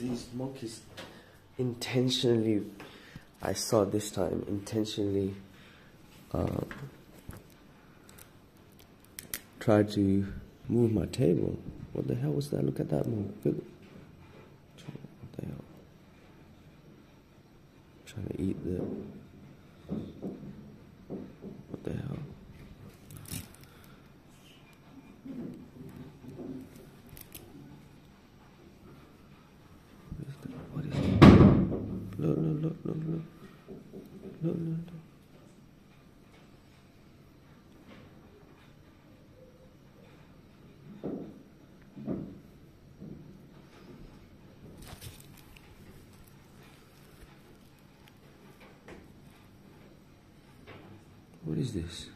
these monkeys intentionally, I saw this time, intentionally tried to move my table. What the hell was that? Look at that move. Look. What the hell? Trying to eat the... What the hell? What is that? Look, look, look, look, look. Look, look, look. What is this?